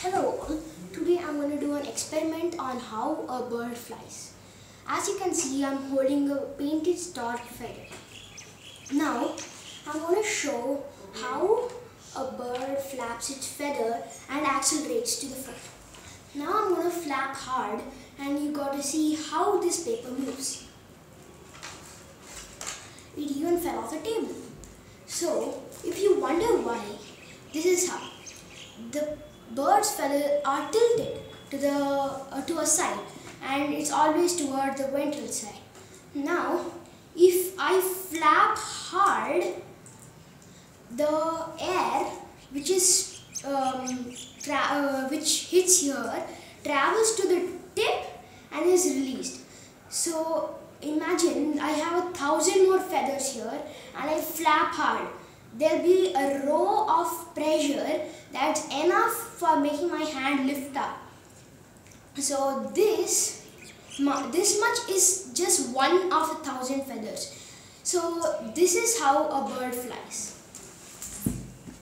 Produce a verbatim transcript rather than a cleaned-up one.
Hello all, today I'm going to do an experiment on how a bird flies. As you can see, I'm holding a painted stork feather. Now I'm going to show how a bird flaps its feather and accelerates to the front. Now I'm going to flap hard and you got to see how this paper moves. It even fell off the table. So if you wonder why, this is how. The bird's feathers are tilted to the uh, to a side and it's always toward the ventral side. Now if I flap hard, the air which is um, uh, which hits here travels to the tip and is released. So imagine I have a thousand more feathers here and I flap hard. There will be a row of pressure that's enough for making my hand lift up. So this, this much is just one of a thousand feathers. So this is how a bird flies.